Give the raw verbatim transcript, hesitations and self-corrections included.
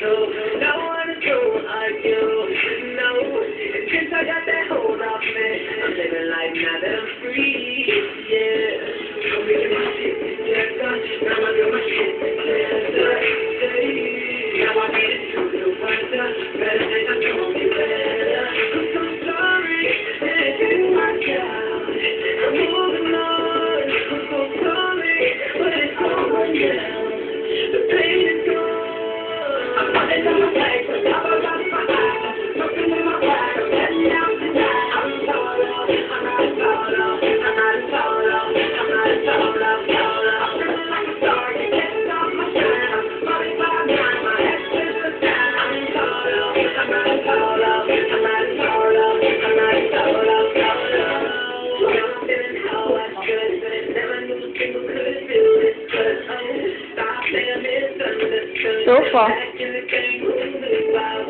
No one is cool like you. No, since I got that hold off me, I'm living life now that I'm free. Yeah, I'm making my shit together. Now I got my shit together. Now I made it through the weather. Better than I told you better. I'm so sorry, anything worked out. I'm moving on. I'm so sorry, but it's over now. The pain is gone. I'm running on my legs, but now I got my eyes. Something in my back, I'm heading out tonight. I'm solo, I'm not solo, I'm not solo, I'm not solo, solo. I'm feeling like a star, you can't stop my shine. I'm falling by nine, my head's to the side. I'm solo, I'm not solo, I'm not solo, I'm not solo, solo. Now I'm feeling how I should, but I never knew people could feel this good. Oh, stop saying misunderstood. So far.